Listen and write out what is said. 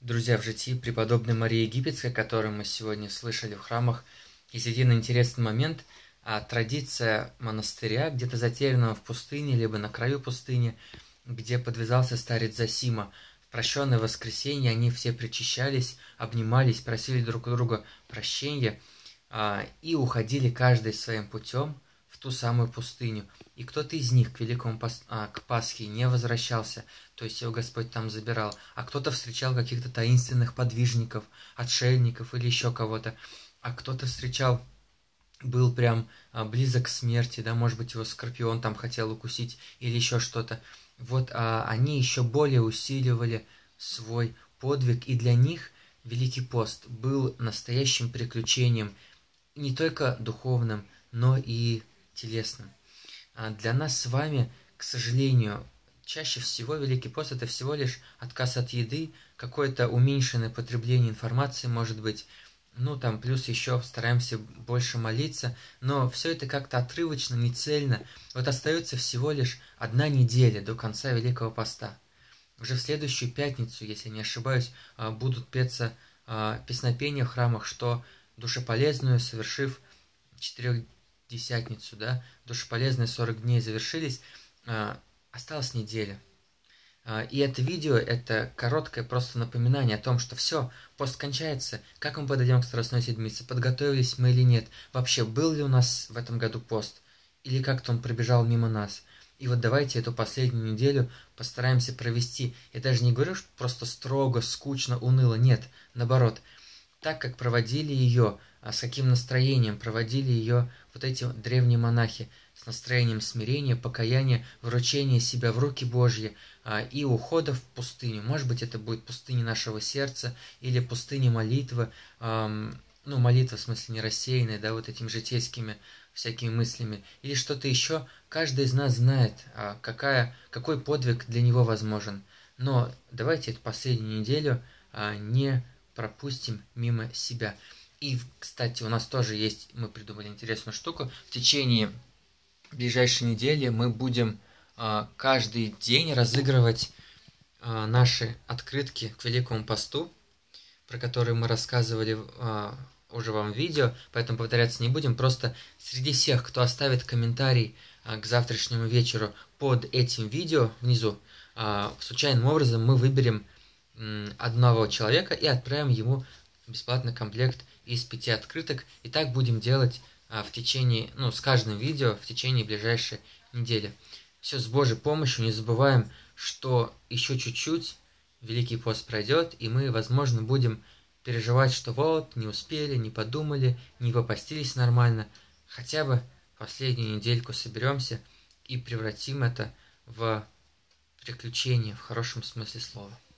Друзья, в житии преподобной Марии Египетской, которую мы сегодня слышали в храмах, есть один интересный момент. Традиция монастыря, где-то затерянного в пустыне, либо на краю пустыни, где подвязался старец Зосима. В прощенное воскресенье они все причащались, обнимались, просили друг у друга прощения и уходили каждый своим путем в ту самую пустыню. И кто-то из них к Пасхе не возвращался, то есть его Господь там забирал, а кто-то встречал каких-то таинственных подвижников, отшельников или еще кого-то, а кто-то встречал, был прям близок к смерти, да, может быть, его скорпион там хотел укусить или еще что-то. Вот они еще более усиливали свой подвиг, и для них Великий пост был настоящим приключением, не только духовным, но и телесным. Для нас с вами, к сожалению, чаще всего Великий пост – это всего лишь отказ от еды, какое-то уменьшенное потребление информации, может быть, ну там плюс еще стараемся больше молиться, но все это как-то отрывочно, не цельно. Вот остается всего лишь 1 неделя до конца Великого поста. Уже в следующую пятницу, если не ошибаюсь, будут петься песнопения в храмах, что душеполезную, совершив Четырехдесятницу, да, душеполезные 40 дней завершились, осталась неделя. И это видео – это короткое просто напоминание о том, что все, пост кончается, как мы подойдем к Страстной Седмице, подготовились мы или нет, вообще был ли у нас в этом году пост, или как-то он пробежал мимо нас. И вот давайте эту последнюю неделю постараемся провести. Я даже не говорю, что просто строго, скучно, уныло, нет, наоборот. Так, как проводили ее, с каким настроением проводили ее вот эти древние монахи, с настроением смирения, покаяния, вручения себя в руки Божьи и ухода в пустыню. Может быть, это будет пустыня нашего сердца или пустыня молитвы, ну, молитва в смысле не рассеянная, да, вот этими житейскими всякими мыслями, или что-то еще. Каждый из нас знает, какой подвиг для него возможен. Но давайте эту последнюю неделю не пропустим мимо себя. И, кстати, у нас тоже есть, мы придумали интересную штуку. В течение ближайшей недели мы будем каждый день разыгрывать наши открытки к Великому посту, про которые мы рассказывали уже вам в видео, поэтому повторяться не будем. Просто среди всех, кто оставит комментарий к завтрашнему вечеру под этим видео внизу, случайным образом мы выберем одного человека и отправим ему бесплатный комплект из 5 открыток. И так будем делать в течение, с каждым видео в течение ближайшей недели. Все с Божьей помощью. Не забываем, что еще чуть-чуть Великий пост пройдет, и мы, возможно, будем переживать, что вот, не успели, не подумали, не попостились нормально. Хотя бы последнюю недельку соберемся и превратим это в приключение в хорошем смысле слова.